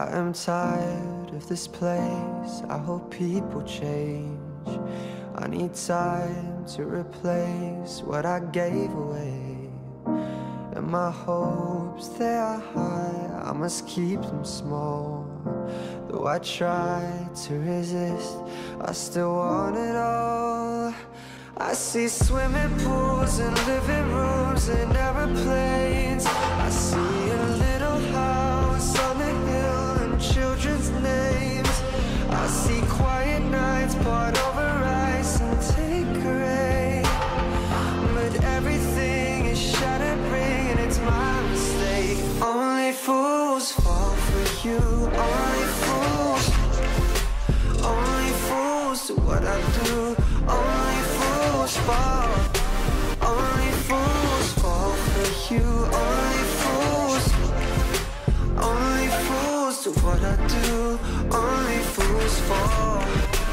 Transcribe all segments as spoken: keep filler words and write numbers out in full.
I am tired of this place, I hope people change. I need time to replace what I gave away. And my hopes, they are high, I must keep them small. Though I try to resist, I still want it all. I see swimming pools and living rooms and aeroplanes. I see a little house on the hill and children's names. I see quiet nights poured over ice and Tanqueray. But everything is shattering and it's my mistake. Only fools fall for you, only fools. Only fools do what I do, only fools fall. Only fools fall for you, only fools. Only fools do what I do, only fools fall.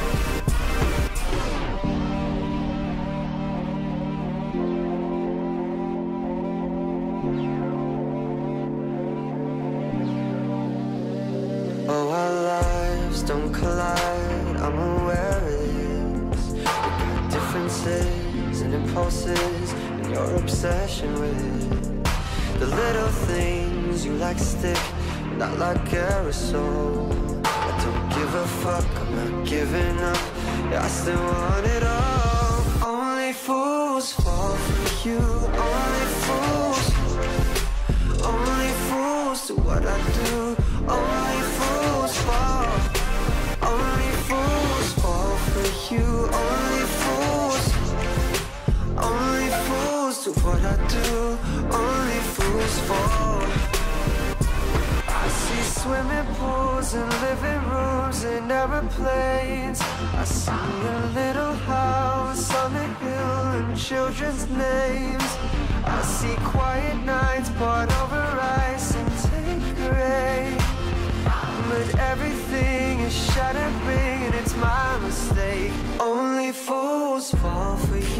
Oh, our lives don't collide, I'm aware of this. We got differences and impulses and your obsession with it. The little things you like stick, not like aerosol. I don't give a fuck, I'm not giving up, yeah, I still want it all. Only fools fall for you, only fools. Only fools do what I do, only fools fall. Only fools fall for you, only fools. Only fools do what I do, only fools fall. I see swimming pools and living rooms and aeroplanes. I see a little house on the hill and children's names. I see quiet nights poured over ice and Tanqueray. But everything is shattering and it's my mistake. Only fools fall for you.